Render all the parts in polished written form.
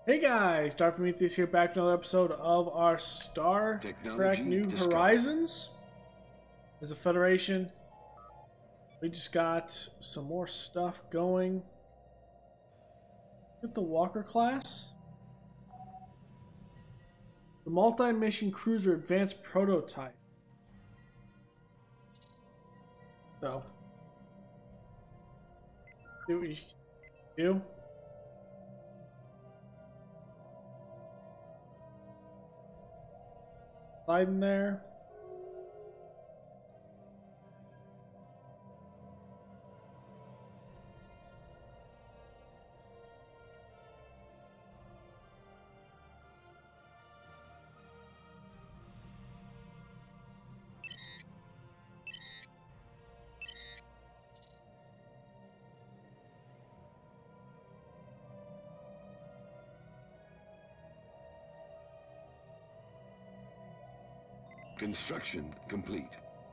Hey guys, Dr. Prometheus here, back to another episode of our Star Trek New Horizons. As a Federation, we just got some more stuff going. Get the Walker class. The multi-mission cruiser advanced prototype. So, see what you do. Slide in there. Construction complete.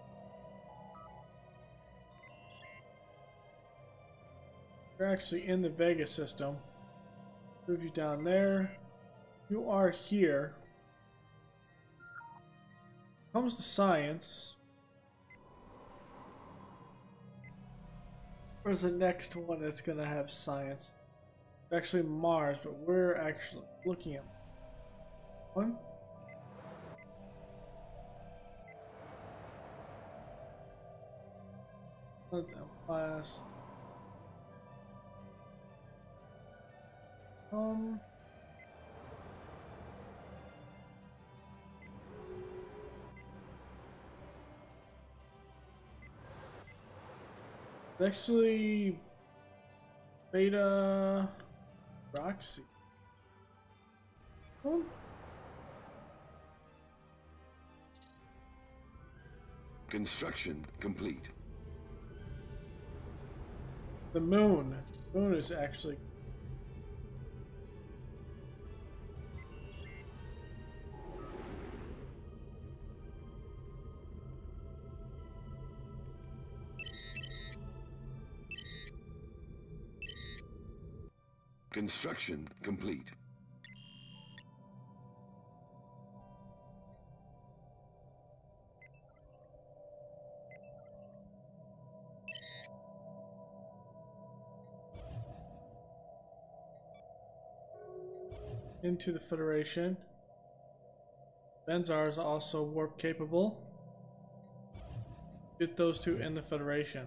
You're actually in the Vega system. Move you down there. You are here. Comes to science. Where's the next one that's gonna have science? Actually Mars, but we're actually looking at one. Let's have class. Actually, Beta Roxy. Construction complete. The moon. The moon is actually. Construction complete. Into the Federation. Benzar is also warp capable. Get those two in the Federation.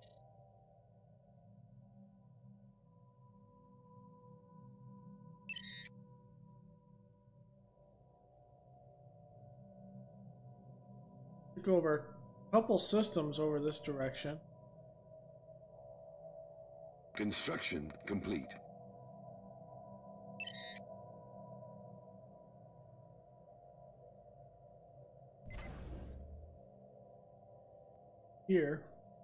Go over a couple systems over this direction. Construction complete. Here.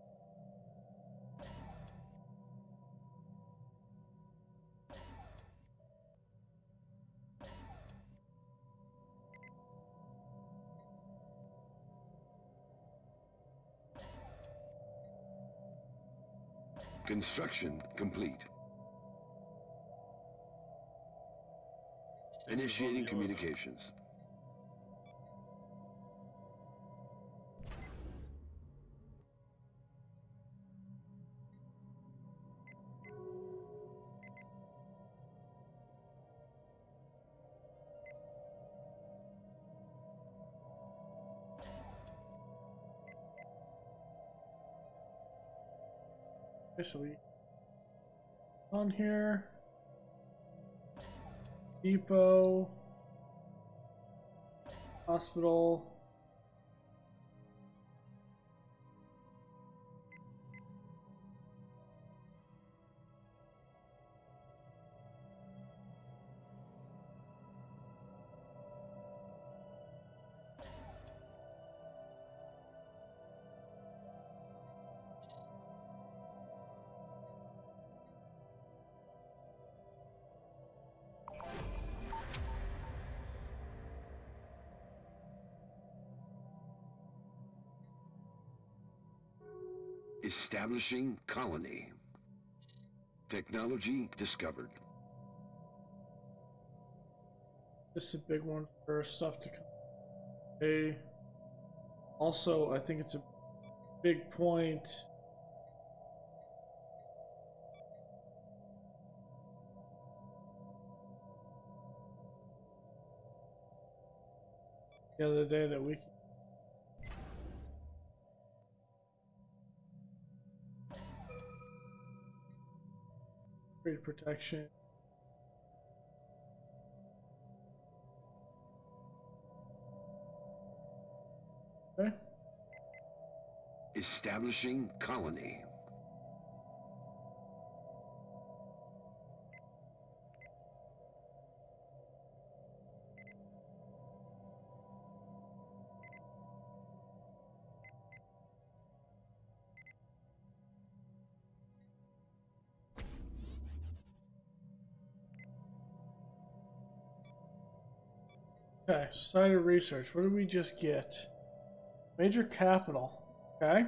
Construction complete. Initiating communications. Okay, so we on here. Depot. Hospital. Establishing colony. Technology discovered. This is a big one for stuff to come. Okay. Also, I think it's a big point. The other day that we create protection. Okay. Establishing colony. Okay, site of research. What did we just get? Major capital. Okay.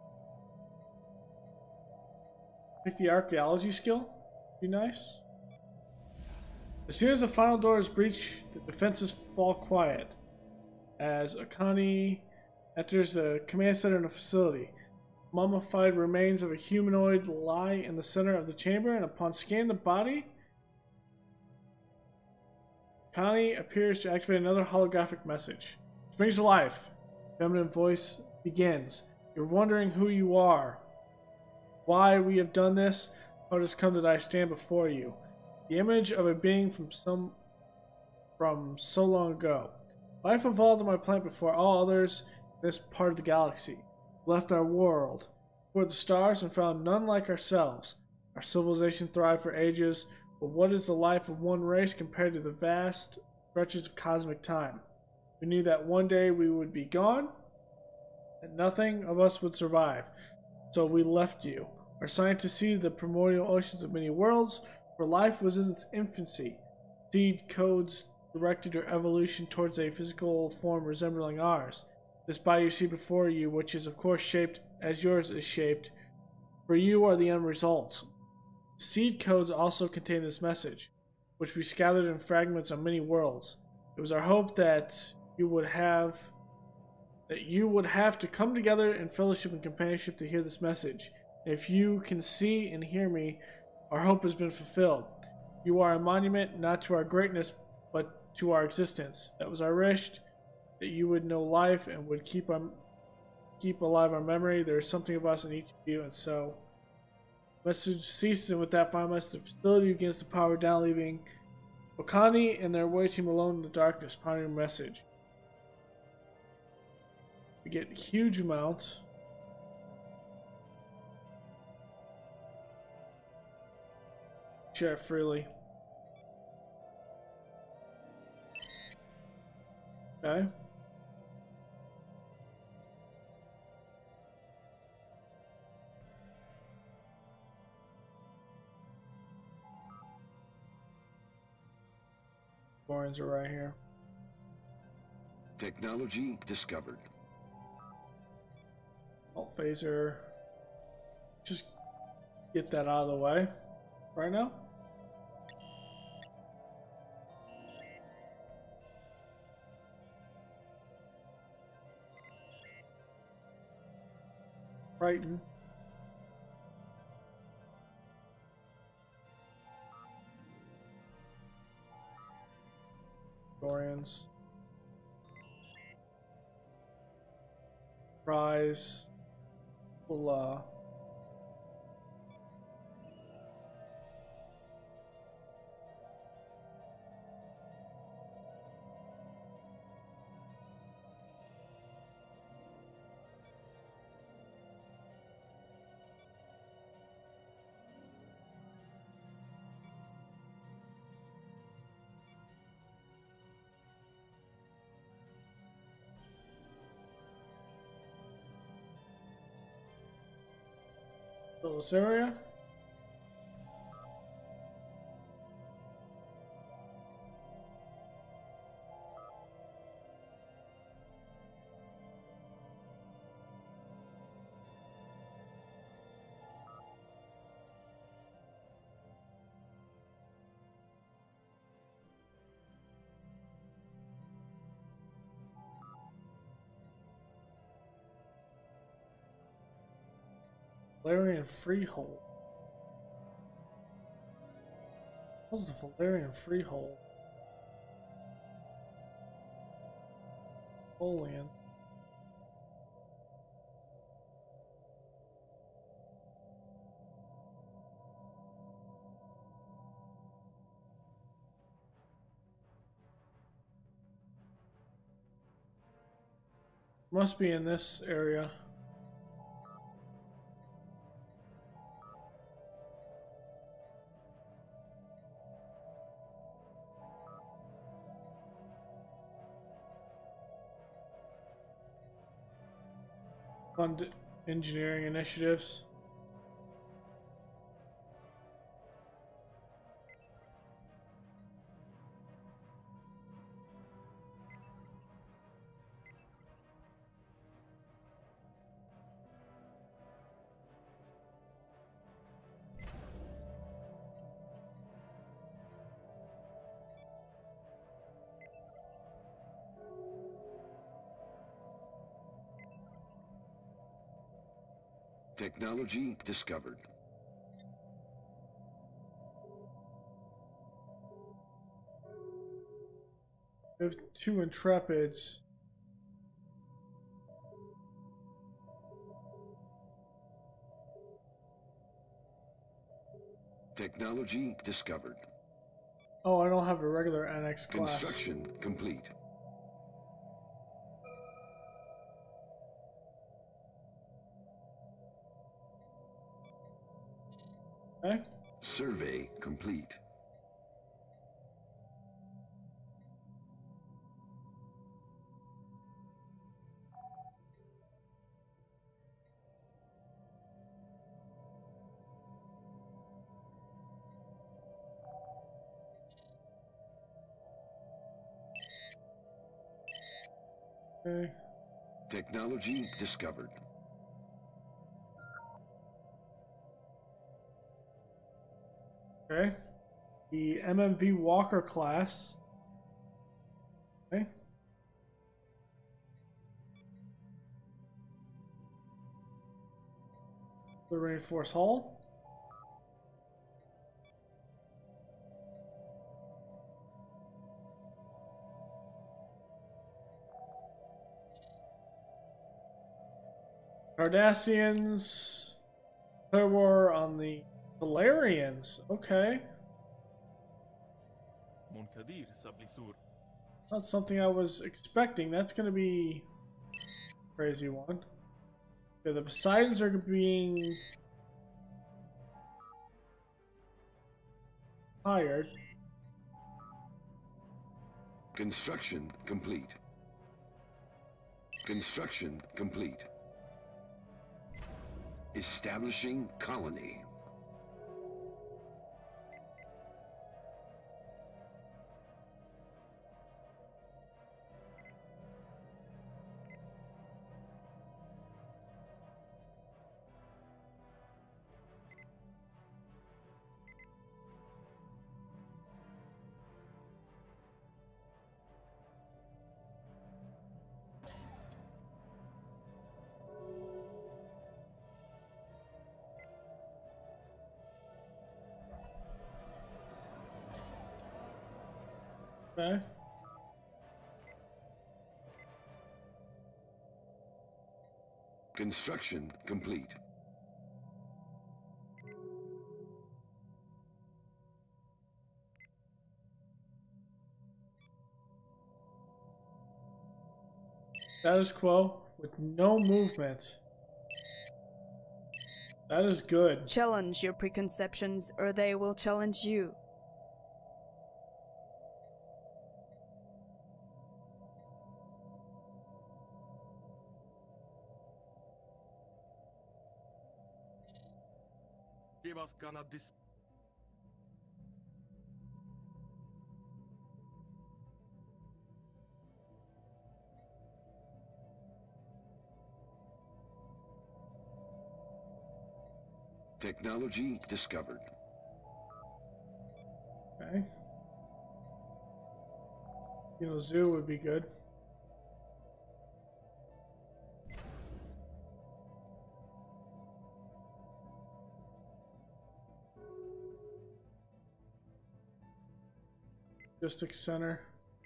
Pick the archaeology skill. Be nice. As soon as the final door is breached, the defenses fall quiet. As Akani enters the command center in the facility, mummified remains of a humanoid lie in the center of the chamber, and upon scanning the body, Akani appears to activate another holographic message. Springs to life. Feminine voice begins. You're wondering who you are, why we have done this, how it has come that I stand before you. The image of a being from so long ago. Life evolved on my planet before all others in this part of the galaxy. We left our world, toward the stars, and found none like ourselves. Our civilization thrived for ages, but what is the life of one race compared to the vast stretches of cosmic time? We knew that one day we would be gone, and nothing of us would survive. So we left you. Our scientists seeded the primordial oceans of many worlds, where life was in its infancy. Seed codes directed your evolution towards a physical form resembling ours. This body you see before you, which is of course shaped as yours is shaped, for you are the end result. Seed codes also contain this message, which we scattered in fragments on many worlds. It was our hope that you would have to come together in fellowship and companionship to hear this message. And if you can see and hear me, our hope has been fulfilled. You are a monument not to our greatness, but to our existence. That was our wish, that you would know life and would keep alive our memory. There is something of us in each of you, and so message ceases, and with that final message, the facility begins to power down, leaving Okani and their away team alone in the darkness, pondering a message. We get huge amounts. Share it freely. Okay. Borans are right here. Technology discovered. Alt phaser. Just get that out of the way right now. Brighton. Dorians. Rise. Will fill this area. Valerian Freehold. What's the Valerian Freehold? Napoleon. Must be in this area. Fund engineering initiatives. Technology discovered. We have 2 Intrepids. Technology discovered. Oh, I don't have a regular NX class. Construction complete. Okay. Survey complete. Okay. Technology discovered. Okay. The MMV Walker class. Okay. The reinforced hull. Cardassians. Clear war on the Solarians. Okay. Not something I was expecting. That's going to be a crazy one. Okay, the Poseidons are being hired. Construction complete. Construction complete. Establishing colony. Okay. Construction complete. Status quo with no movement. That is good. Challenge your preconceptions, or they will challenge you. Technology discovered. Okay. You know, zoo would be good. Logistics center.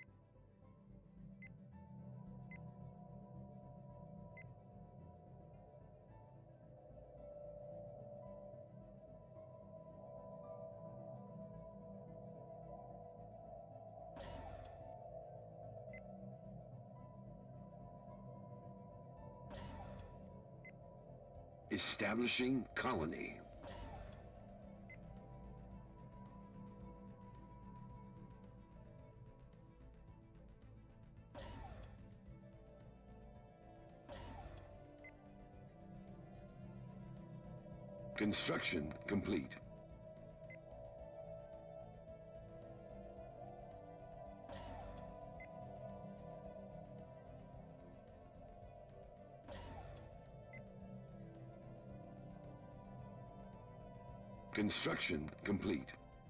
Establishing colony. Construction complete. Construction complete.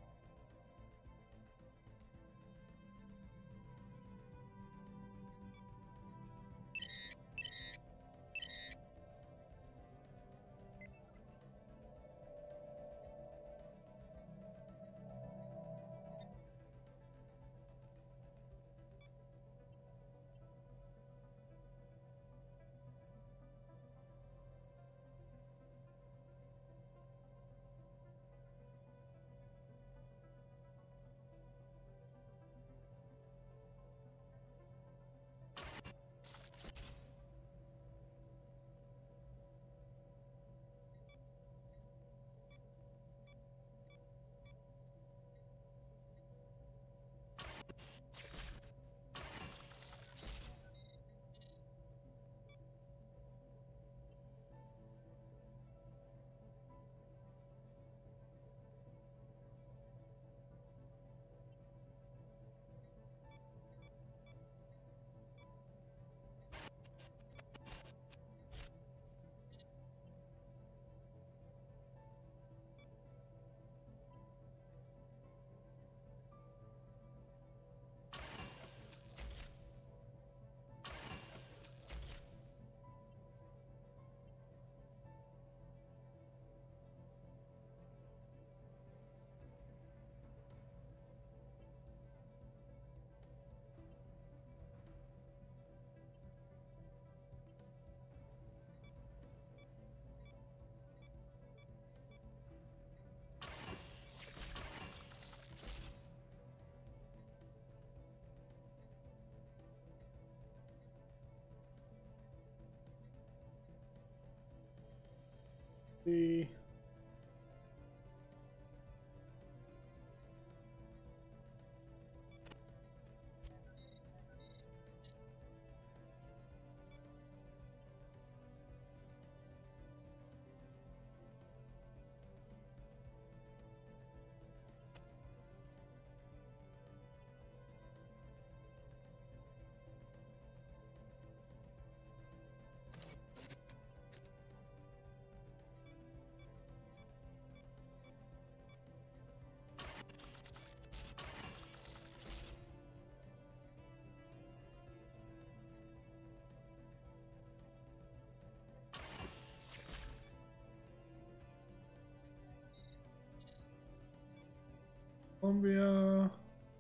The Columbia.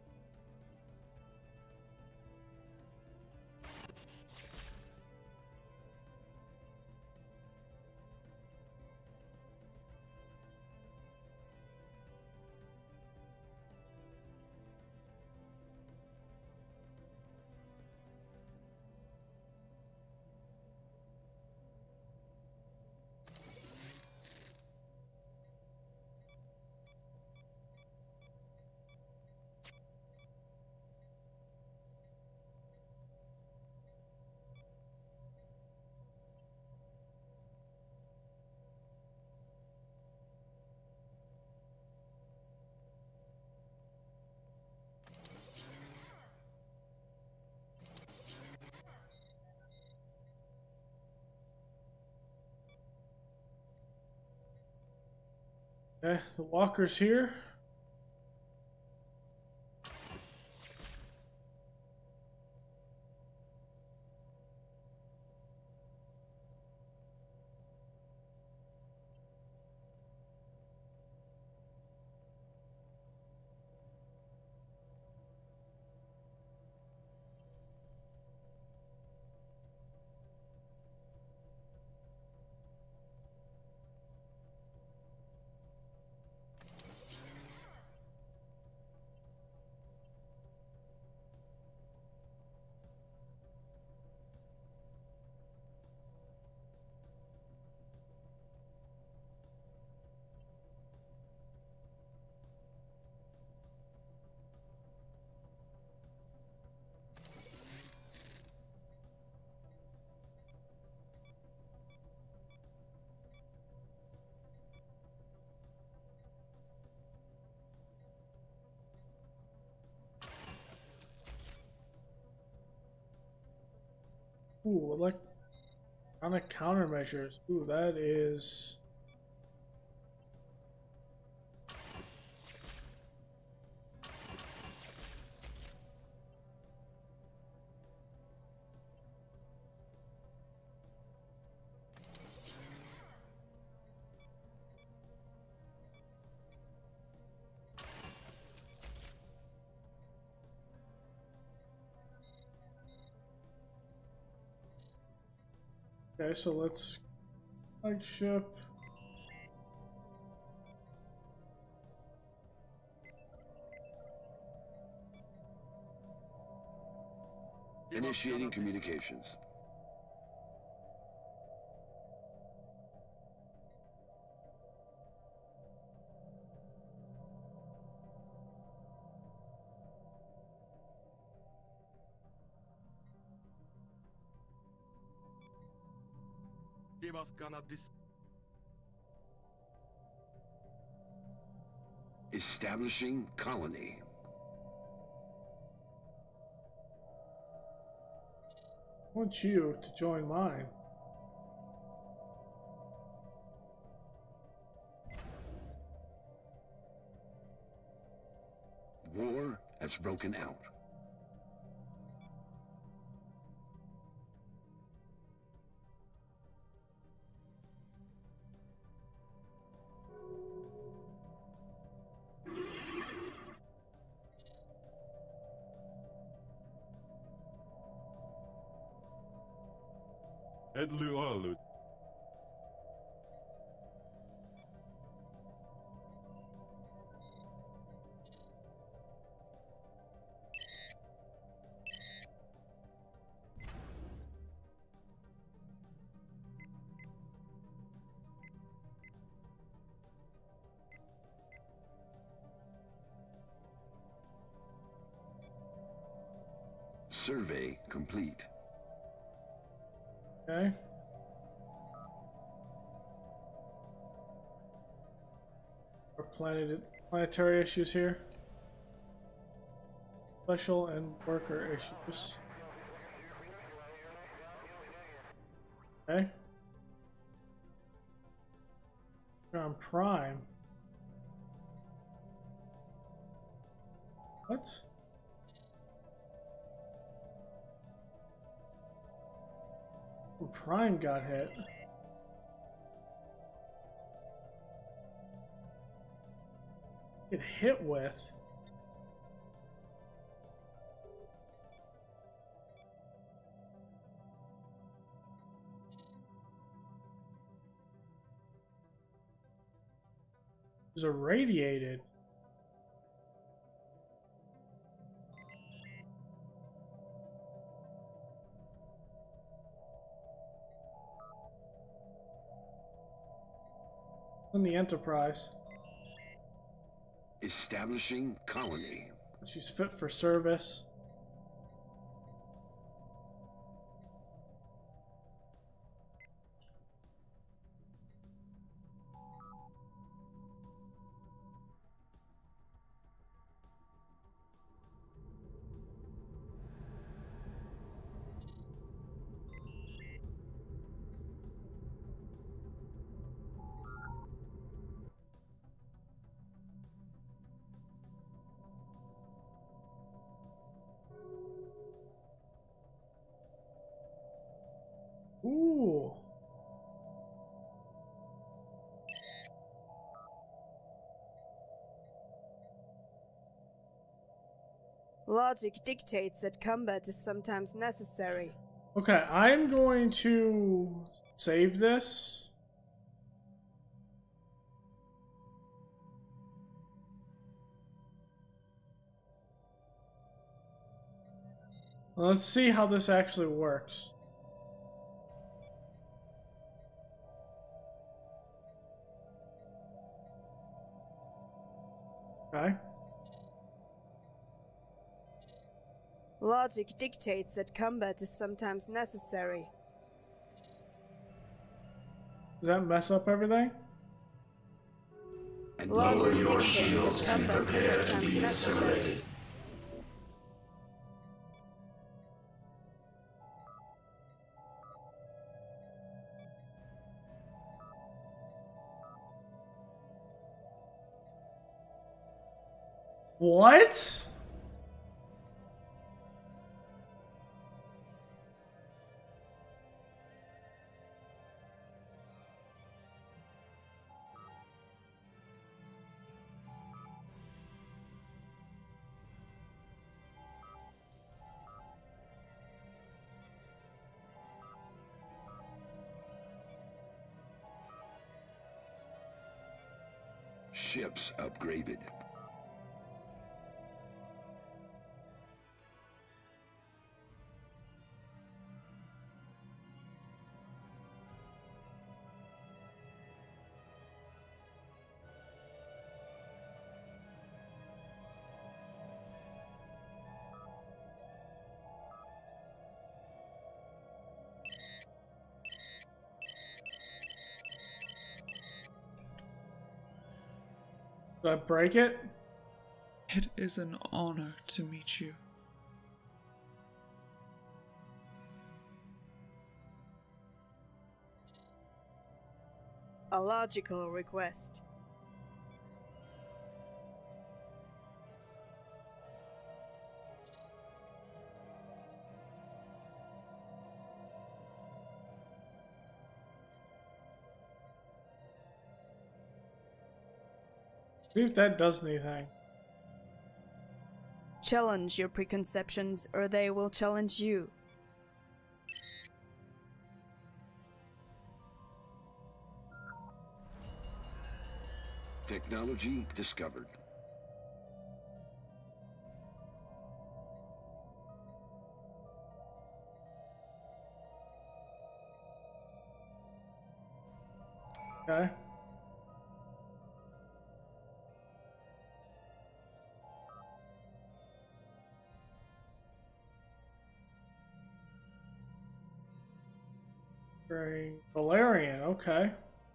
Okay, the walker's here. Ooh, like on the countermeasures. Ooh, that is. Okay, so let's flagship. Initiating communications. Establishing colony. I want you to join mine. War has broken out. Edlu. Survey complete. Okay. Our planetary issues here. Special and worker issues. Okay. We're on Prime. What? Prime got hit. Get hit with. It was irradiated. In the Enterprise. Establishing colony. She's fit for service. Ooh. Logic dictates that combat is sometimes necessary. Okay, I'm going to save this. Let's see how this actually works. Okay. Logic dictates that combat is sometimes necessary. Does that mess up everything? And Lower your shields and prepare to be assimilated. What? Ships upgraded. Did I break it? It is an honor to meet you. A logical request. See if that does anything. Challenge your preconceptions, or they will challenge you. Technology discovered. Okay. Very Valerian, okay.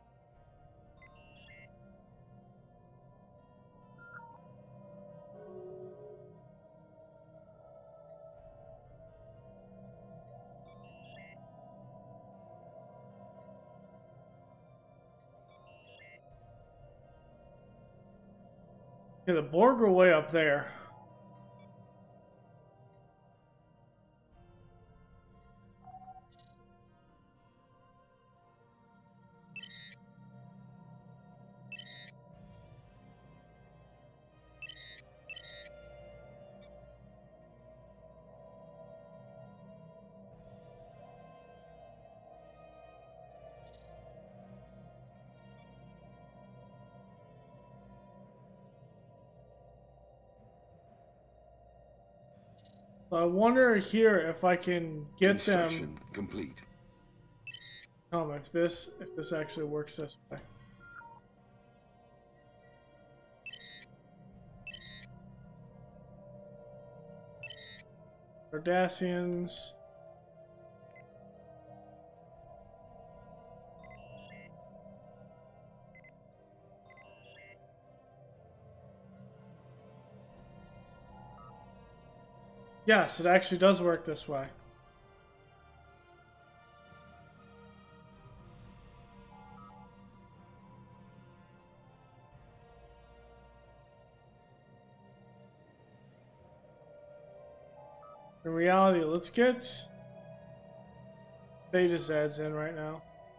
Yeah, the Borg are way up there. So I wonder here if I can get them. Complete. If this actually works this way. Cardassians. Yes, it actually does work this way. In reality, let's get Beta Zeds in right now.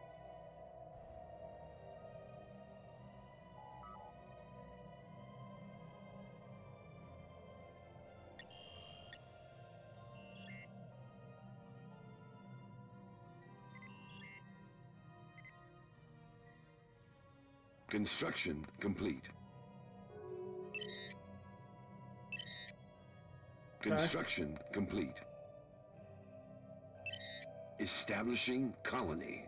Construction complete. Construction complete. Establishing colony.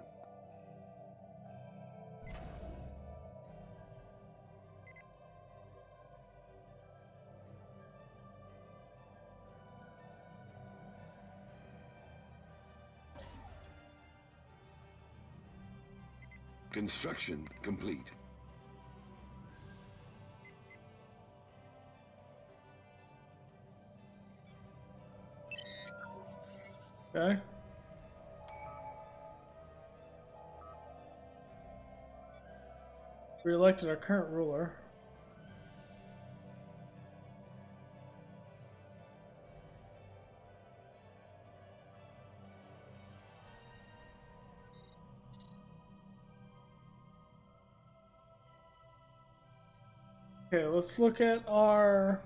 Construction complete. Okay. We elected our current ruler. Okay, let's look at our...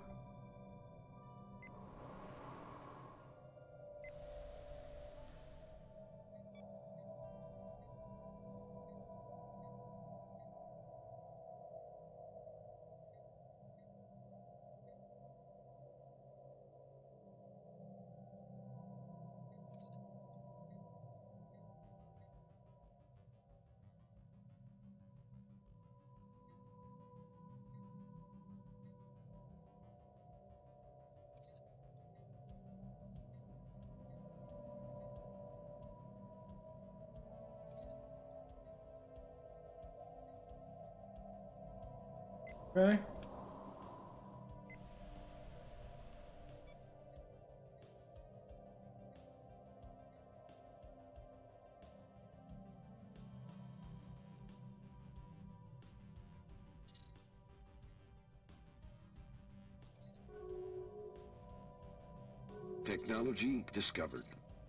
Okay. Technology discovered.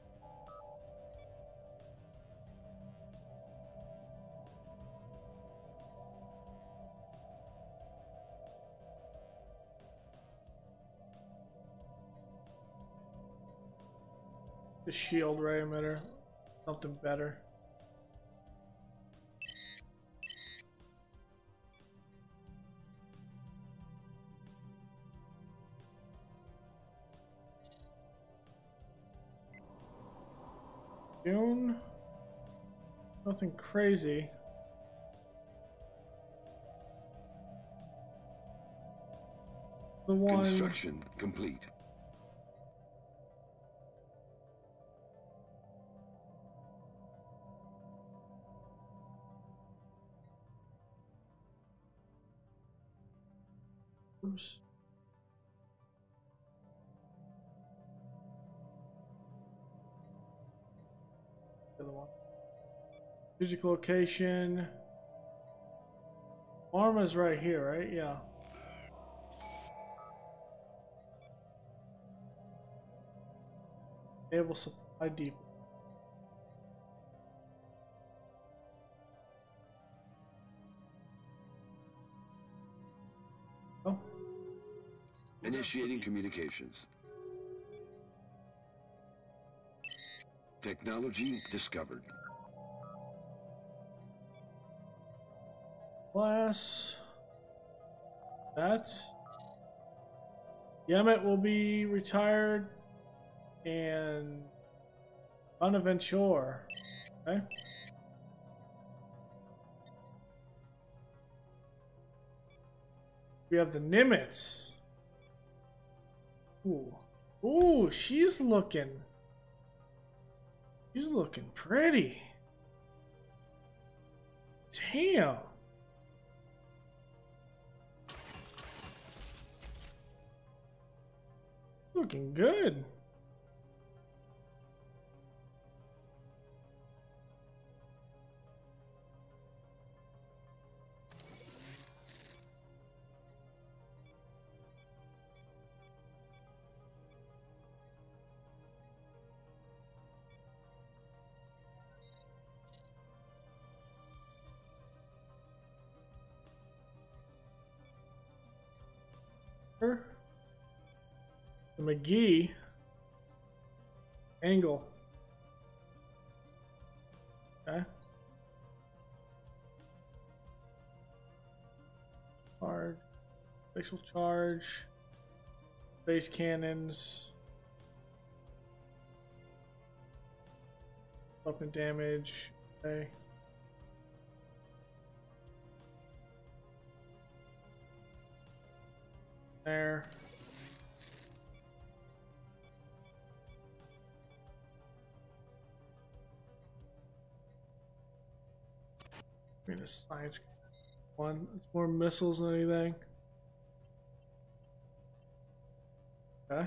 The shield ray emitter. Something better. June. Nothing crazy. The one. Construction complete. Oops. The other one. Physical location. Arma's right here, right? Yeah. Naval supply depot. Oh. Initiating communications. Technology discovered. Class. That. Yemet will be retired. And Bonaventure. Okay. We have the Nimitz. Ooh. Ooh, she's looking pretty. Damn. Looking good. The McGee angle. Okay. Charge. Spatial charge. Base cannons. Weapon damage. Okay. There. I mean, a science one. It's more missiles than anything. Okay.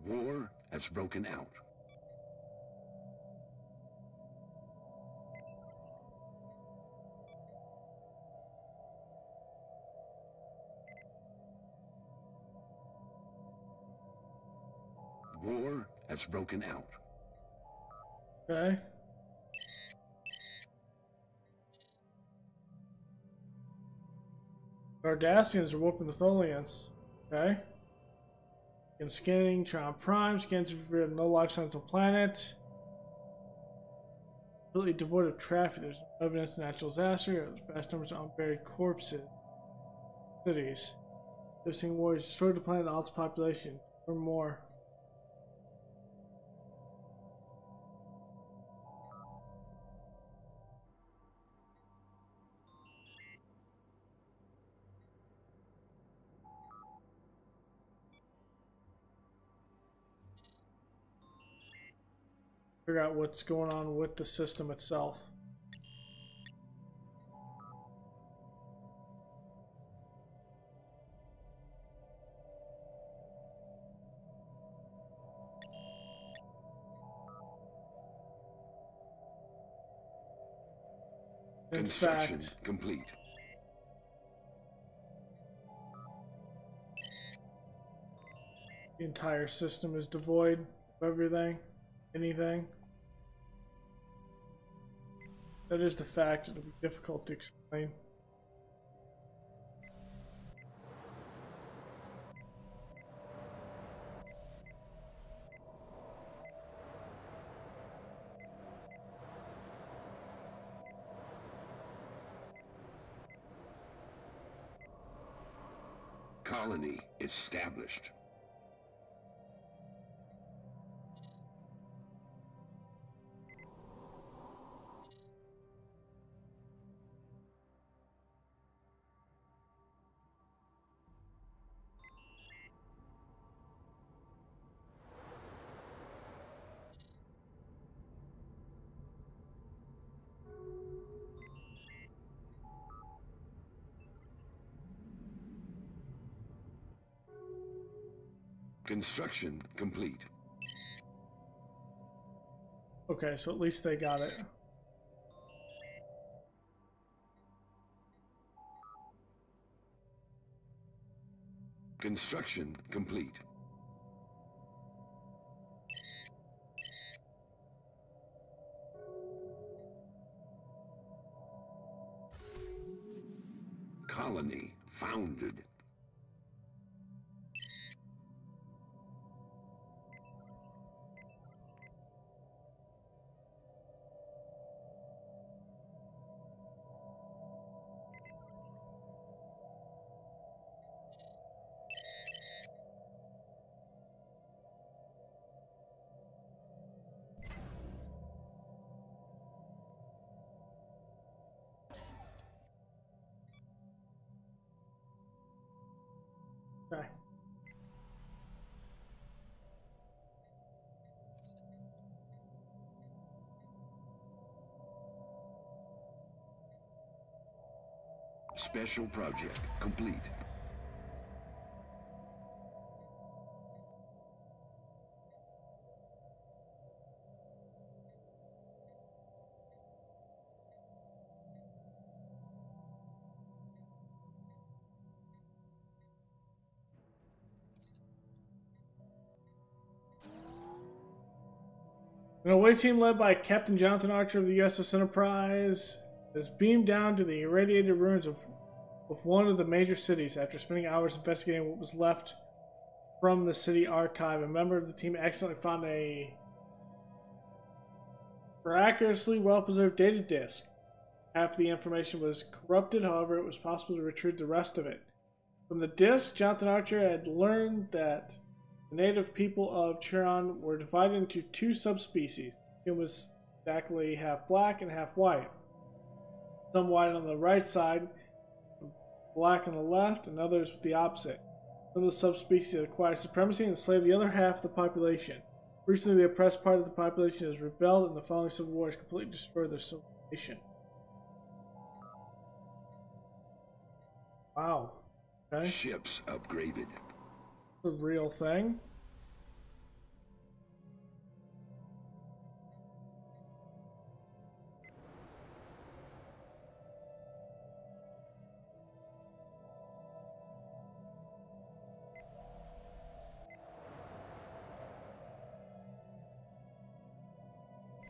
War has broken out. War has broken out. Okay. Cardassians are whooping the Tholians. Okay. In scanning, Tron Prime, scans reveal no life signs on the planet. Completely devoid of traffic. There's no evidence of natural disaster. There's vast numbers of unburied corpses. Cities. Living wars destroyed the planet and all its population. Or more. Figure out what's going on with the system itself. In Construction fact, complete. the entire system is devoid of everything, anything. That is the fact. It'll be difficult to explain. Colony established. Construction complete. Okay, so at least they got it. Construction complete. Colony founded. Okay. Special project complete. An away team led by Captain Jonathan Archer of the USS Enterprise is beamed down to the irradiated ruins of one of the major cities. After spending hours investigating what was left from the city archive, a member of the team accidentally found a miraculously well-preserved data disk. Half the information was corrupted, however, it was possible to retrieve the rest of it. From the disk, Jonathan Archer had learned that the native people of Chiron were divided into two subspecies. It was exactly half black and half white. Some white on the right side, black on the left, and others with the opposite. Some of the subspecies acquired supremacy and enslaved the other half of the population. Recently, the oppressed part of the population has rebelled, and the following civil war has completely destroyed their civilization. Wow. Okay. Ships upgraded. The real thing.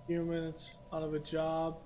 Few minutes out of a job.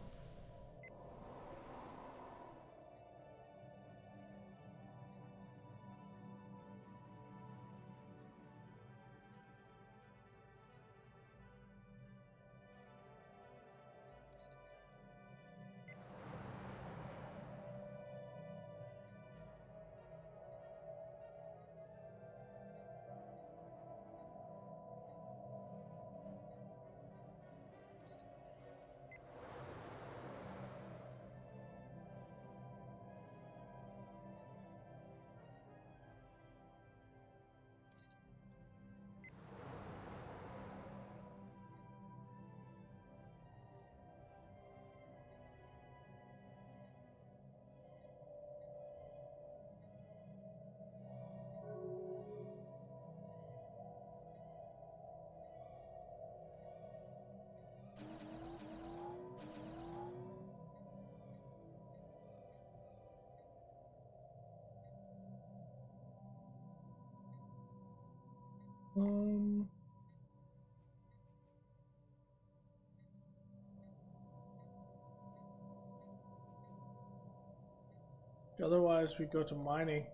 Otherwise, we go to mining.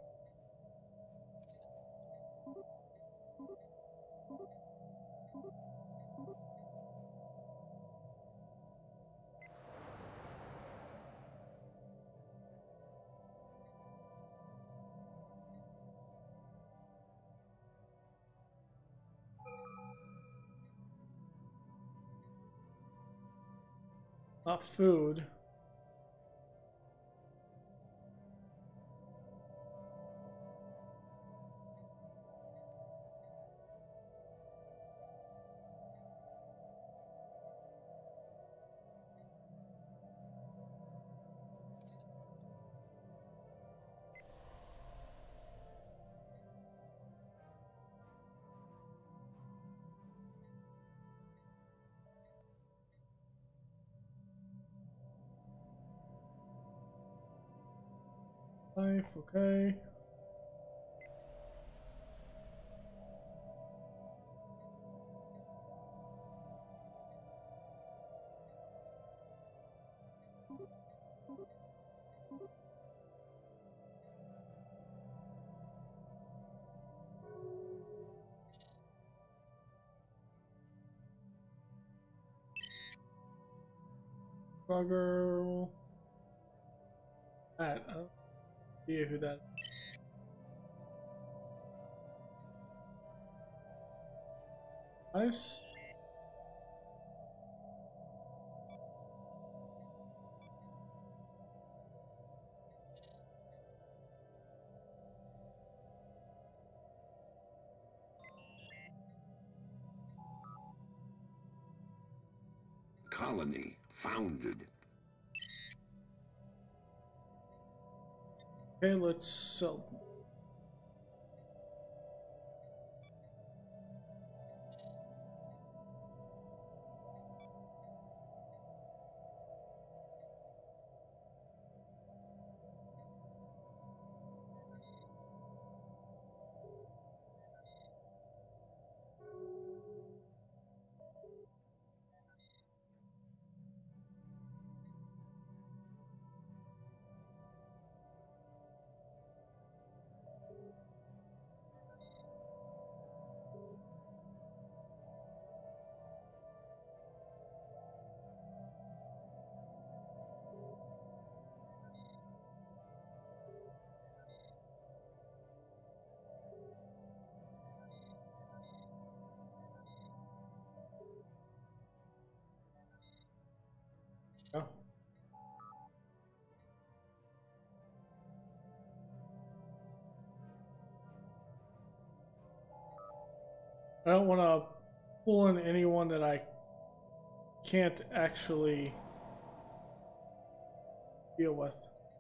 Not food. Life, okay. Frogger. That, I don't see who that is. Nice. Colony founded. Okay, let's sell. Oh. I don't want to pull in anyone that I can't actually deal with.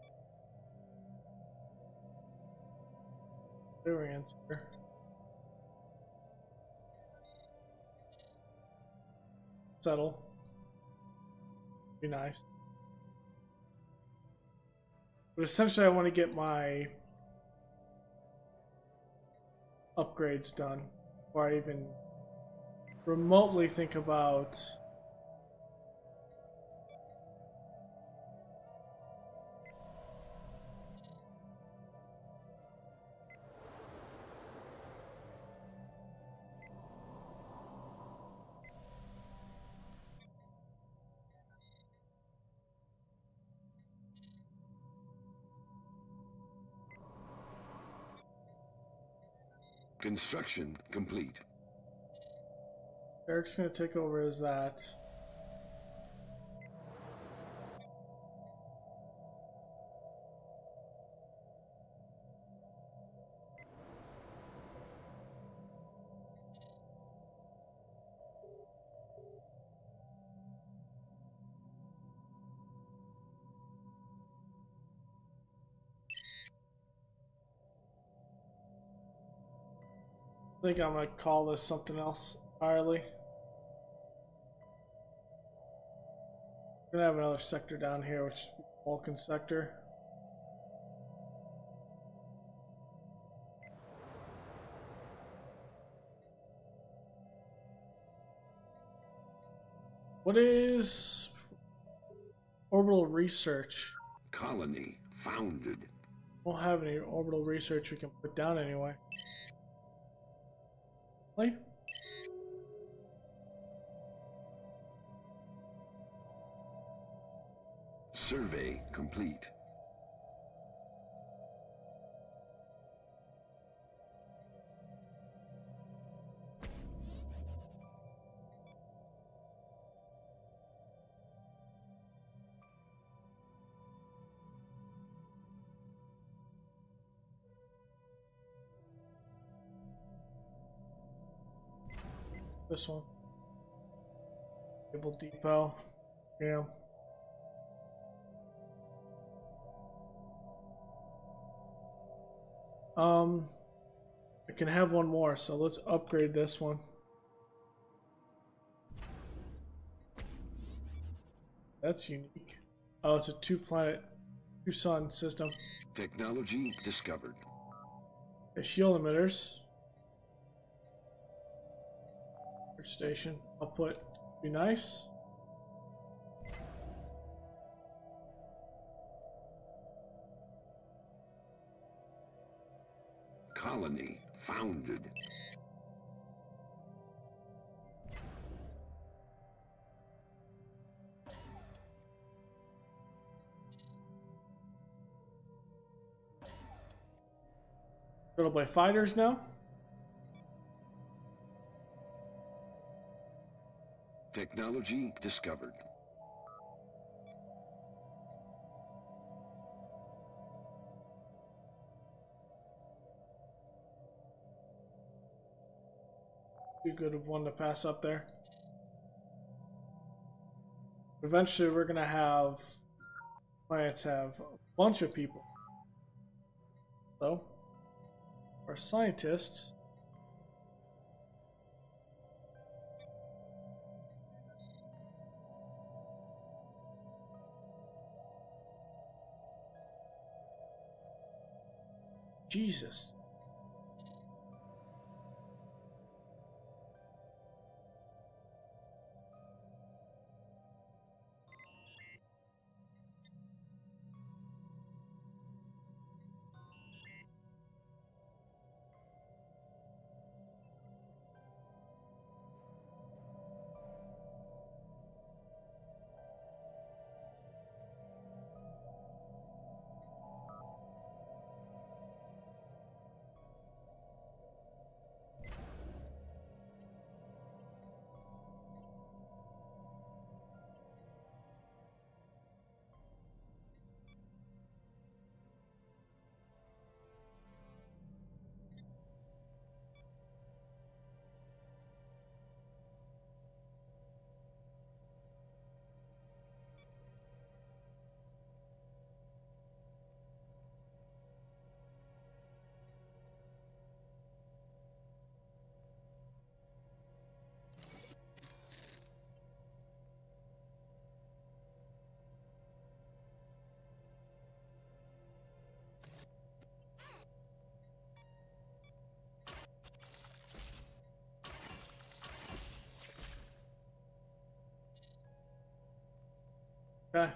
Variants here. Settle. Be nice. But essentially I want to get my upgrades done before I even remotely think about Construction complete. Eric's gonna take over as that. I think I'm gonna call this something else entirely. We're gonna have another sector down here, which is Vulcan sector. What is orbital research? Colony founded. We don't have any orbital research we can put down anyway. Really? Survey complete. This one. Cable depot. Yeah. I can have one more, so let's upgrade this one. That's unique. Oh, it's a two sun system. Technology discovered. Okay, shield emitters. Station. I'll put be nice. Colony founded. Little by fighters now. Technology discovered. Be good of one to pass up there. Eventually we're gonna have planets have a bunch of people. So our scientists Jesus. Okay.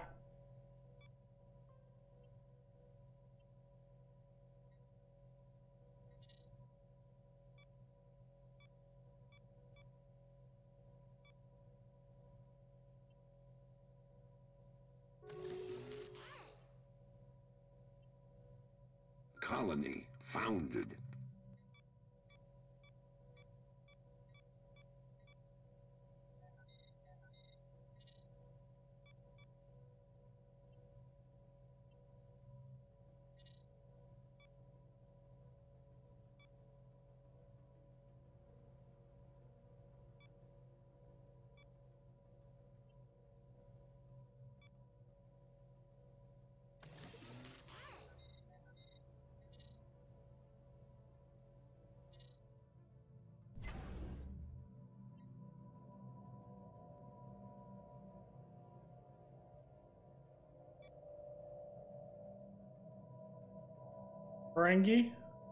Colony founded. Ferengi.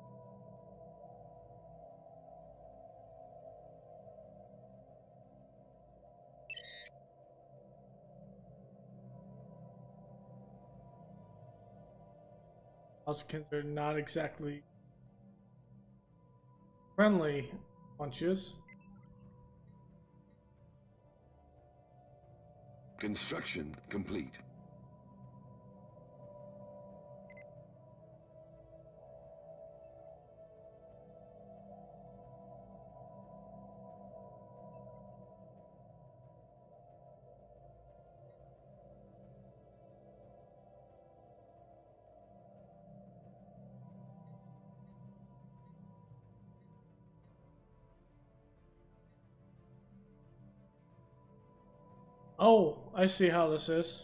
Huskins are not exactly friendly bunches. Construction complete. Oh, I see how this is.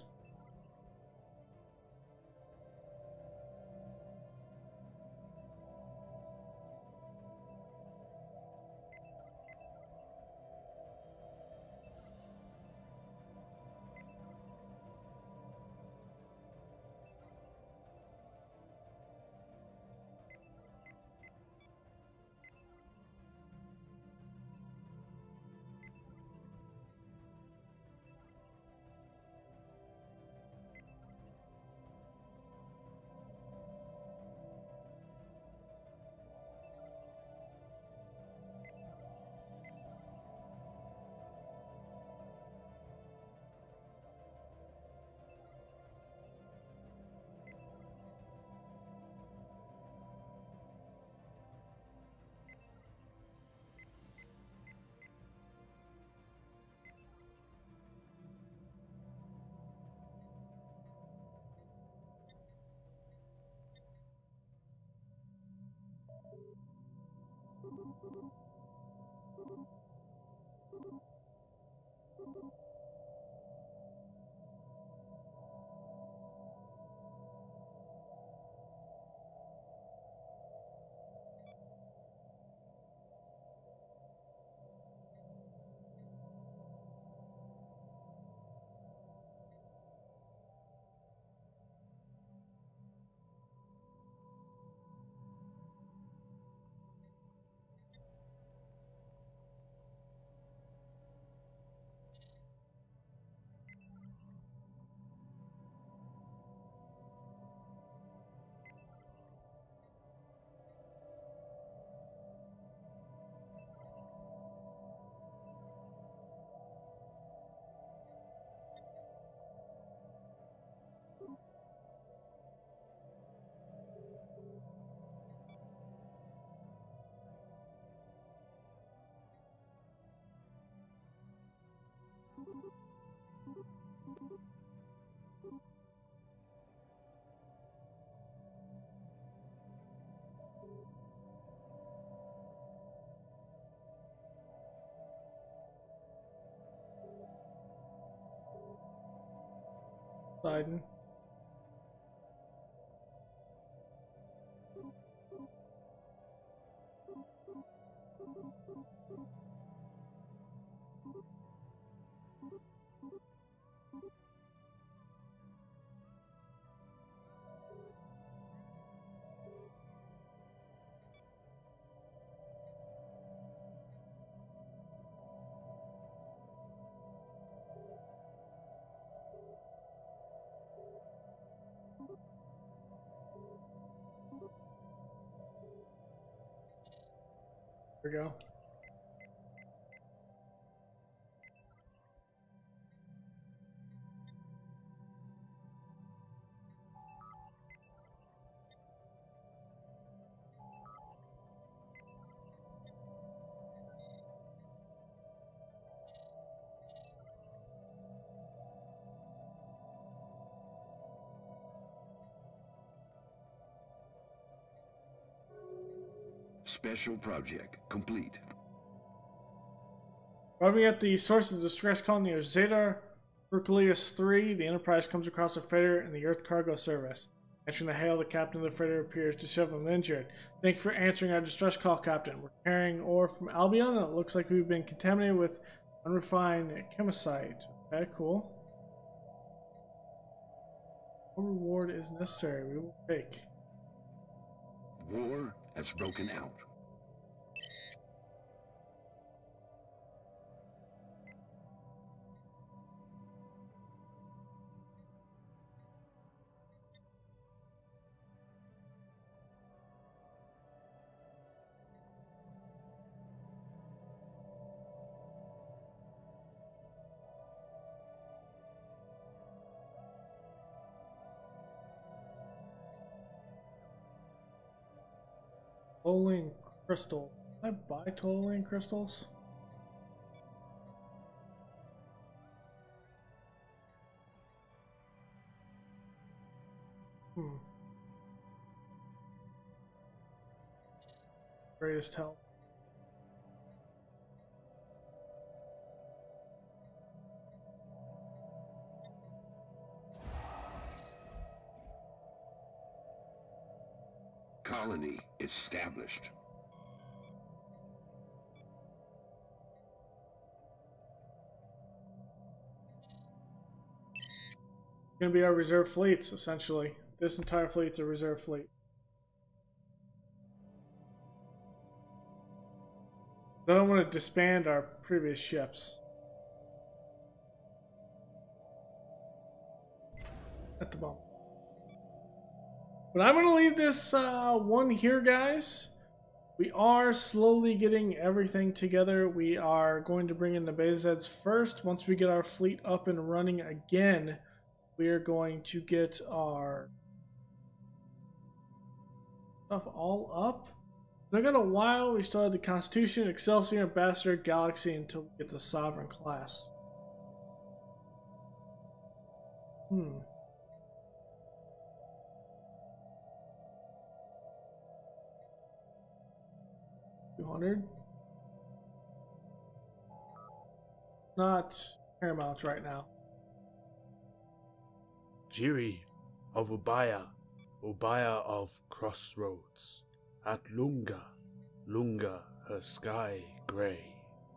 Poseidon. There we go. Special project complete. Arriving at the source of the distress colony of Zeta Hercules 3, the Enterprise comes across a freighter in the Earth cargo service. Entering the hail, the captain of the freighter appears disheveled and injured. Thank you for answering our distress call, Captain. We're carrying ore from Albion, and it looks like we've been contaminated with unrefined chemicite. Okay, cool. What reward is necessary? We will take. War has broken out. Tolling crystal. Can I buy tolling crystals? Greatest help. Colony established. Gonna be our reserve fleets, essentially. This entire fleet's a reserve fleet. I don't want to disband our previous ships. At the moment. But I'm going to leave this one here, guys. We are slowly getting everything together. We are going to bring in the Bezeds first. Once we get our fleet up and running again, we are going to get our stuff all up. I got a while. We still had the Constitution, Excelsior, Ambassador, Galaxy until we get the Sovereign class. 200. Not paramount right now. Jiri of Ubaya, Ubaya of Crossroads, at Lunga, Lunga her sky grey.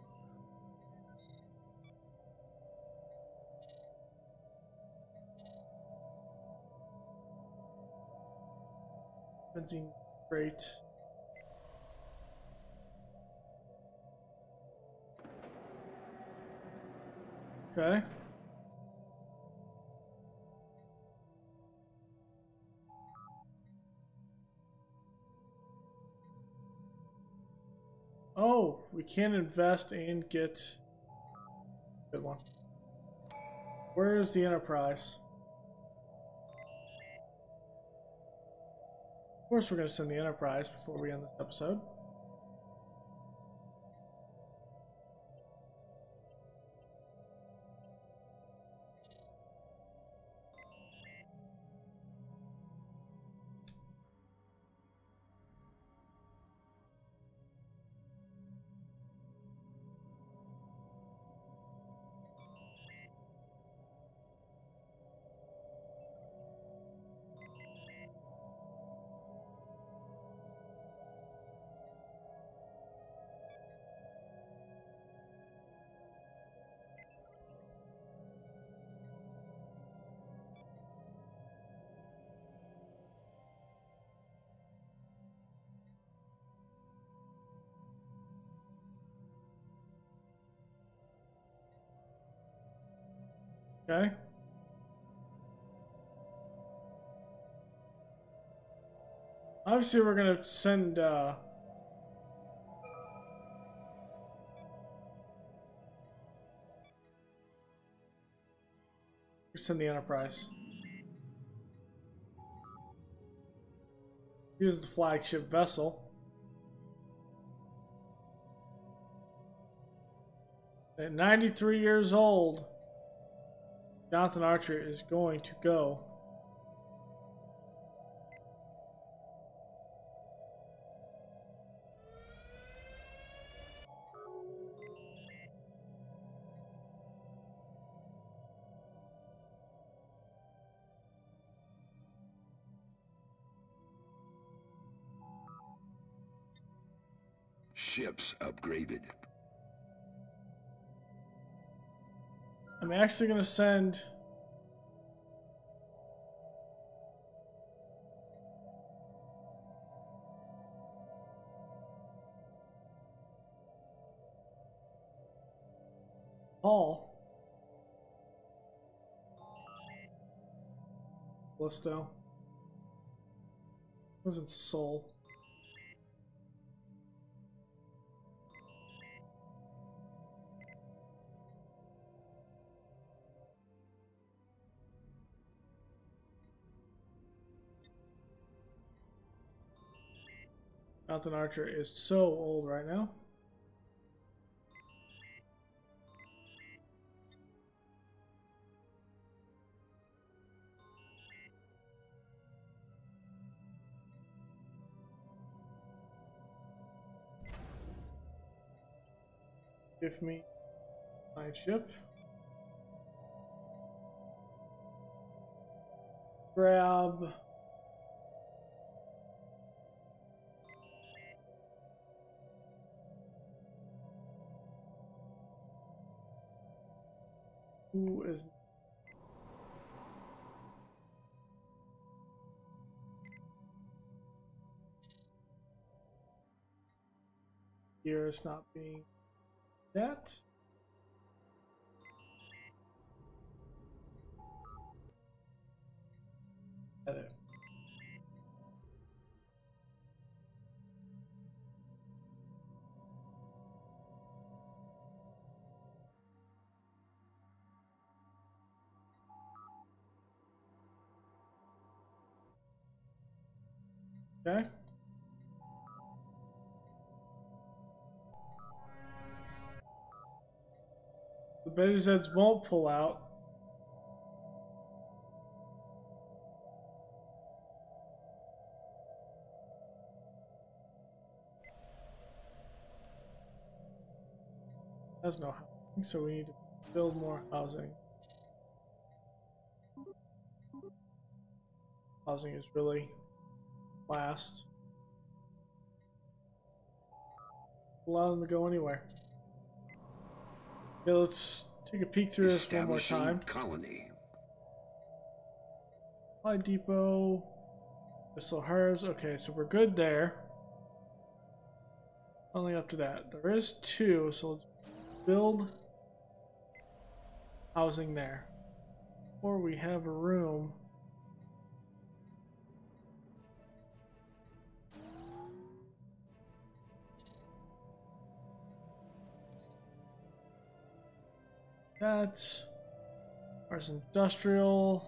Benzene, great. Okay. Oh, we can invest and get good one. Where is the Enterprise? Of course we're going to send the Enterprise before we end this episode. Okay. Obviously, we're gonna send the Enterprise. Here's the flagship vessel. At 93 years old, Jonathan Archer is going to go. Ships upgraded. I'm actually going to send Paul. Callisto. It wasn't Soul. Mountain Archer is so old right now. Give me my ship. Grab. Who is here is not being that. Edit. Okay. The beta sets won't pull out. There's no housing, so we need to build more housing. Housing is really last. Allow them to go anywhere. Okay, let's take a peek through this one more time. Colony. Supply depot. Missile hers. Okay, so we're good there. Only up to that. There is two, so let's build housing there. Or we have a room. That's Mars Industrial.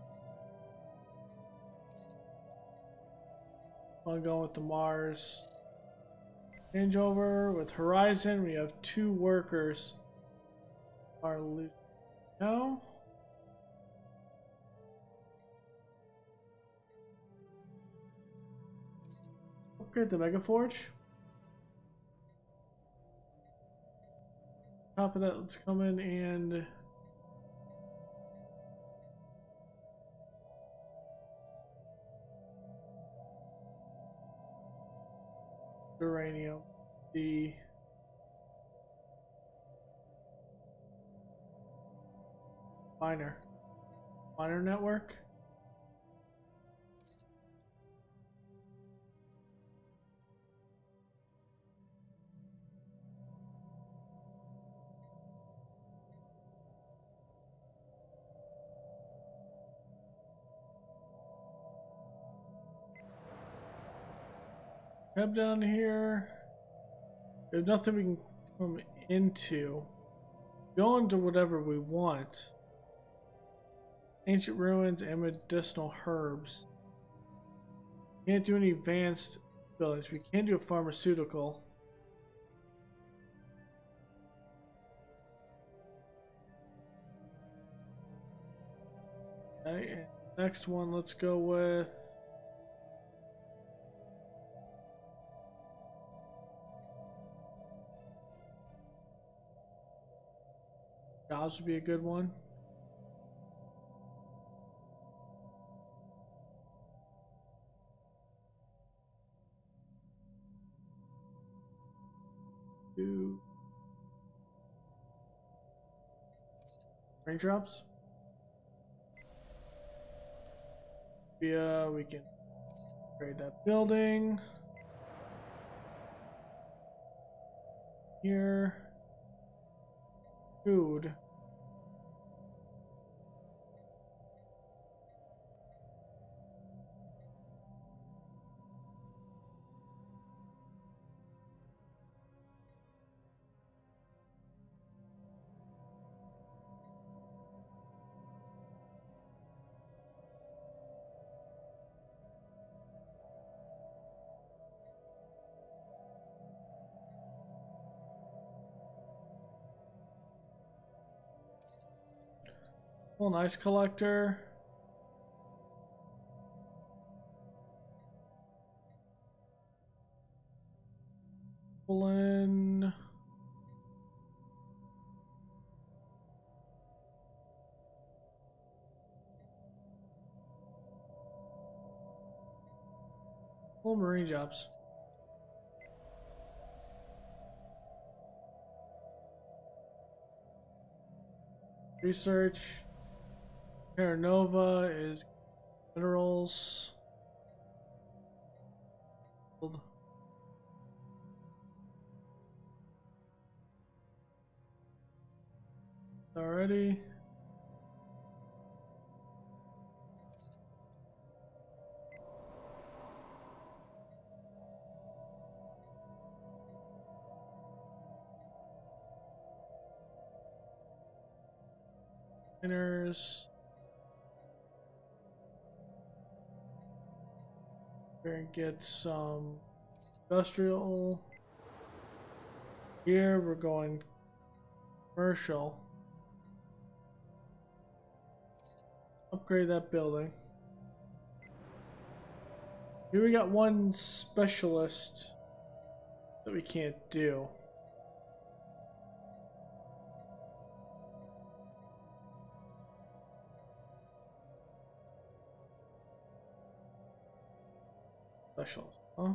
I'm going with the Mars changeover. With Horizon, we have 2 workers are losing now. Upgrade the Mega Forge. Top of that, let's come in and uranium, the miner network. Come down here. There's nothing we can come into. Go into whatever we want. Ancient ruins and medicinal herbs. Can't do any advanced buildings. We can do a pharmaceutical. Okay, and next one, let's go with jobs would be a good one. Do raindrops. Yeah, we can upgrade that building. Here. Food. Well, nice collector. Pull in. Full marine jobs. Research. Terranova is minerals. Already. Miners. We're gonna get some industrial. Here we're going commercial. Upgrade that building. Here we got one specialist that we can't do. Specialist, huh?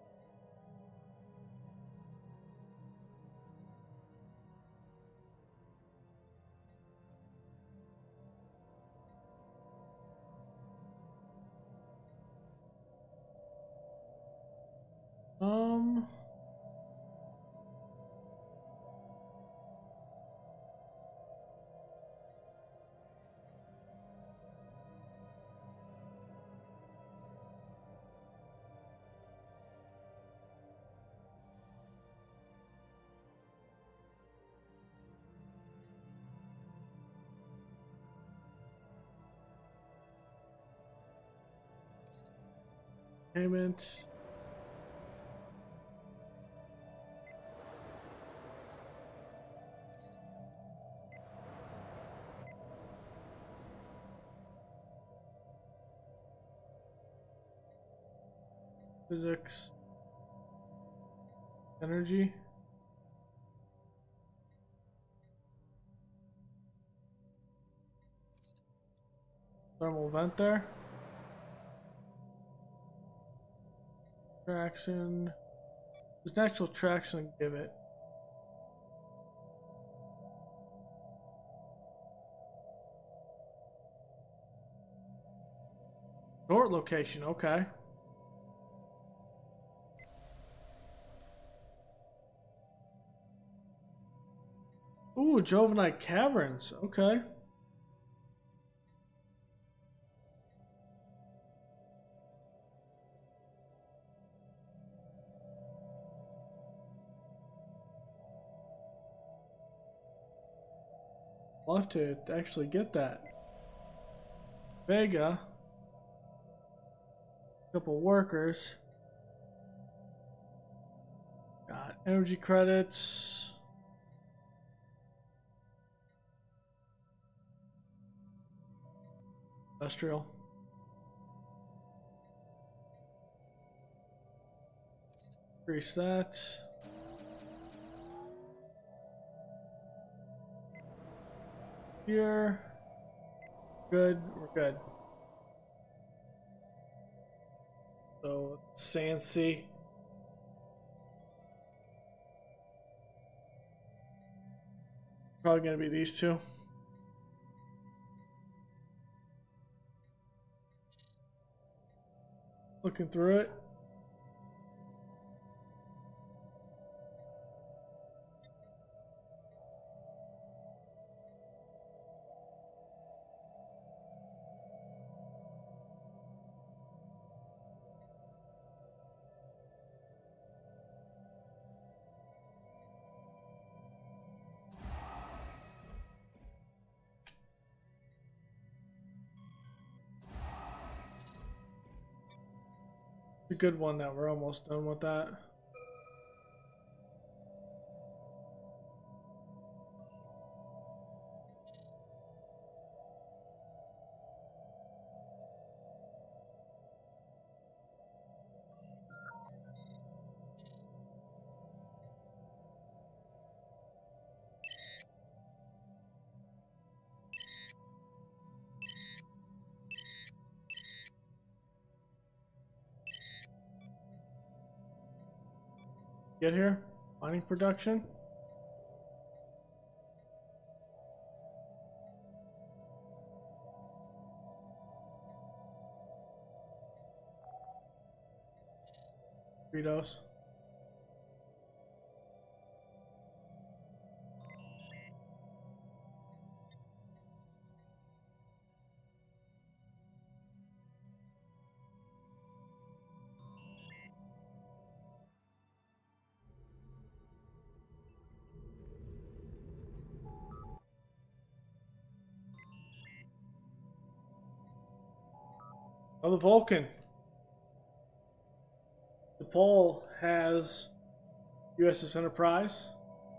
Payment. Physics. Energy. Thermal vent there. Traction. There's natural traction, give it. Short location, okay. Ooh, Jovenite Caverns, okay. Love to actually get that. Vega. Couple workers. Got energy credits. Industrial. Increase that. Here. Good, we're good. So, Sand Sea. Probably gonna be these two. Looking through it. It's a good one that we're almost done with that. Get here? Mining production? Burritos. Oh, the Vulcan. The pole has USS Enterprise.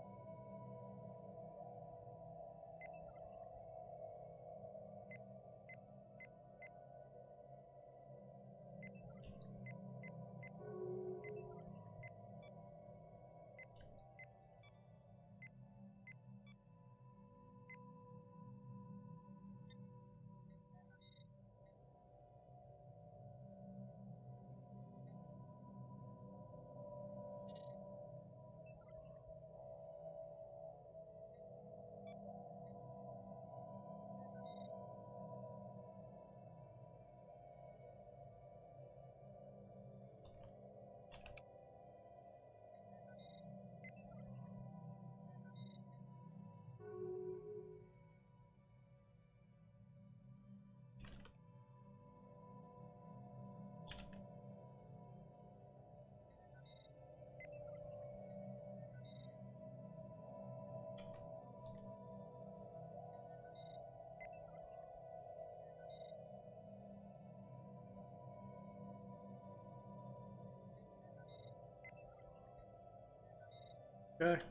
Okay.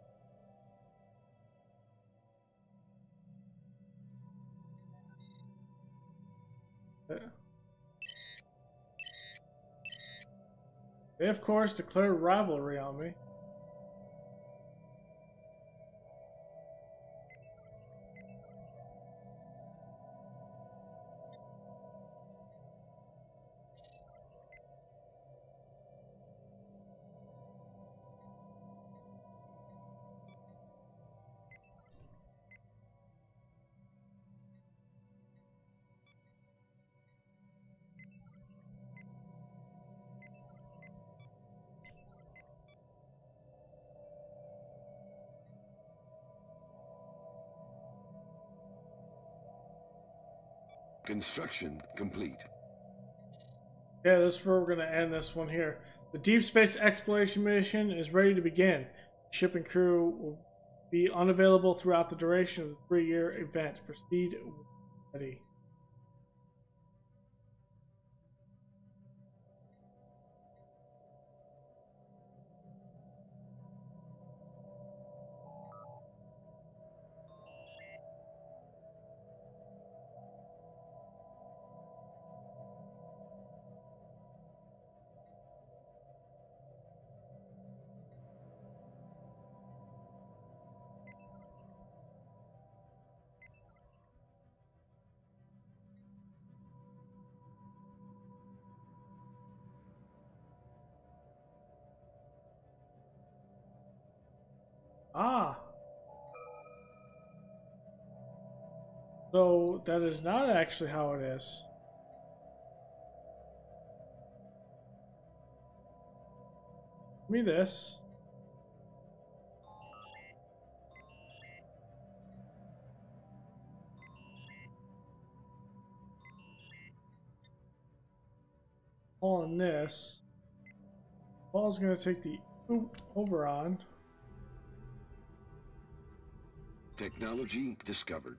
They, of course, declared rivalry on me. Construction complete. Yeah, this is where we're going to end this one here. The deep space exploration mission is ready to begin. Ship and crew will be unavailable throughout the duration of the 3-year event. Proceed when ready. Ah. So that is not actually how it is. Give me this. On this. Paul's going to take the Oberon. Technology discovered.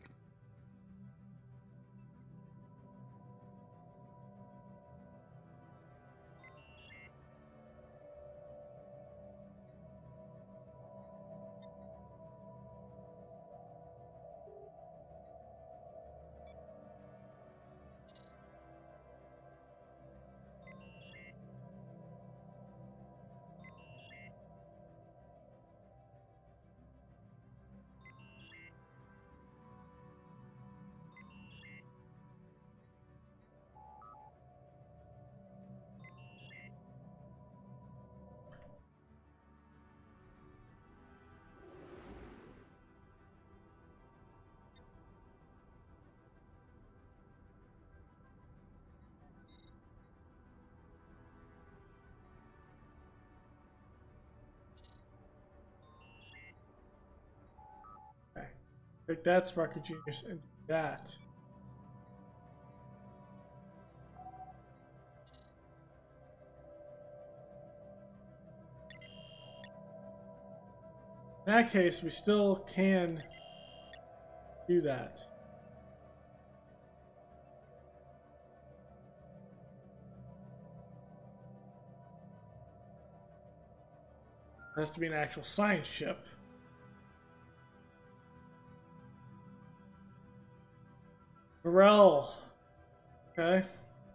Take that, Sparky Genius, and do that. In that case, we still can do that. It has to be an actual science ship. Morel. Okay.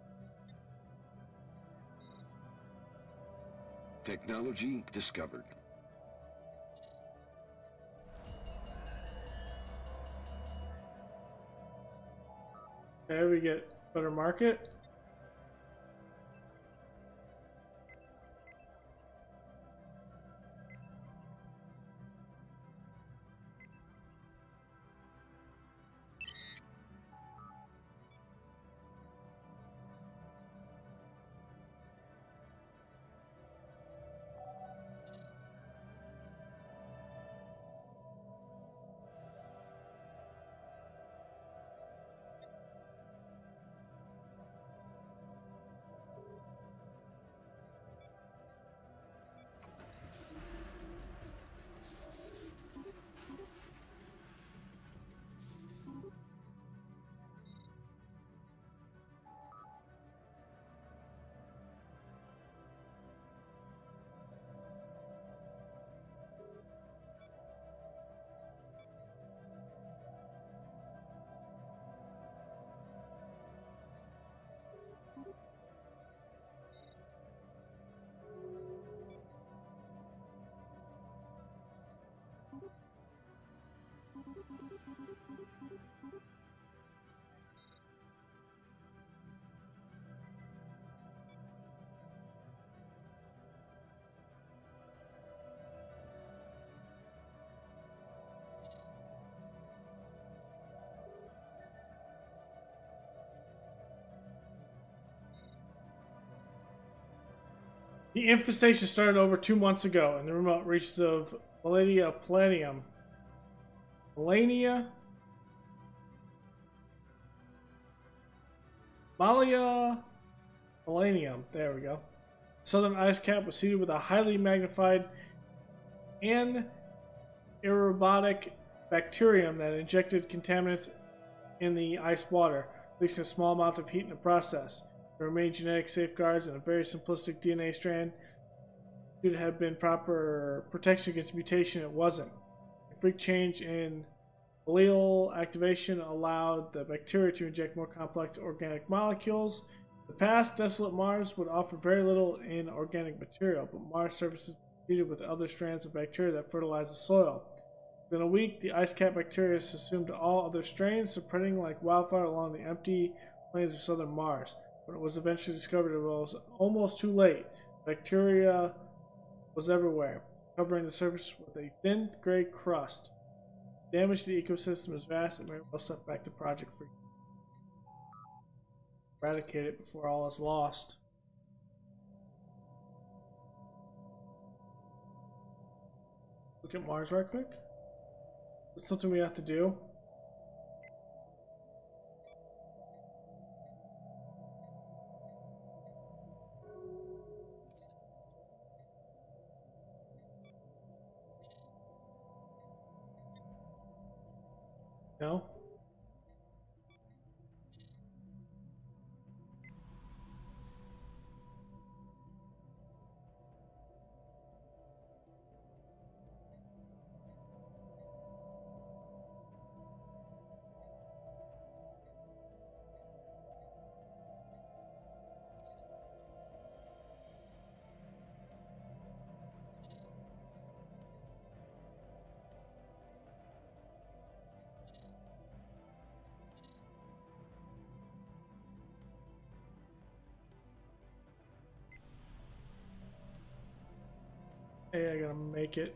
Technology discovered. Okay, we get better market. The infestation started over 2 months ago in the remote reaches of Malenia Planium. Malia Millennium. There we go. Southern ice cap was seeded with a highly magnified anaerobic bacterium that injected contaminants in the ice water, releasing a small amount of heat in the process. There remain genetic safeguards and a very simplistic DNA strand. Should have been proper protection against mutation, it wasn't. A freak change in allele activation allowed the bacteria to inject more complex organic molecules. The past, desolate Mars would offer very little in organic material, but Mars surfaces seeded with other strands of bacteria that fertilize the soil. Within a week, the ice cap bacteria assumed all other strains, spreading like wildfire along the empty plains of southern Mars. When it was eventually discovered, it was almost too late. Bacteria was everywhere, covering the surface with a thin gray crust. Damage to the ecosystem is vast and may well set back the project for eradicate it before all is lost. Look at Mars right quick. Is something we have to do? No? Hey, I gotta make it.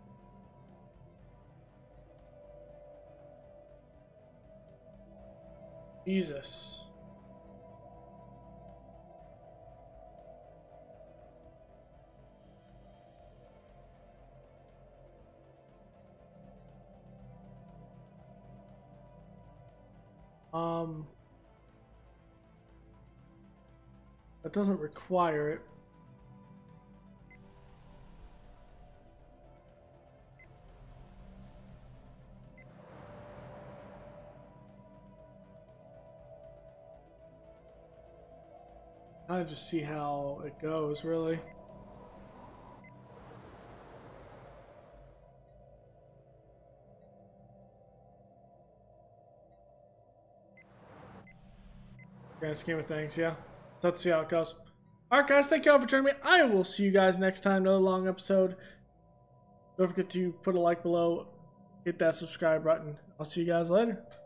Jesus. That doesn't require it. I just see how it goes, really. Grand scheme of things, yeah. Let's see how it goes. Alright guys, thank you all for joining me. I will see you guys next time. Another long episode. Don't forget to put a like below. Hit that subscribe button. I'll see you guys later.